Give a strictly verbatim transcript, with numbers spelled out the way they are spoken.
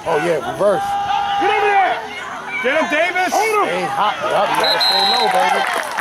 Oh yeah, reverse. Get over there! Get him, Davis! Stay hot. Yup, you gotta stay low, baby.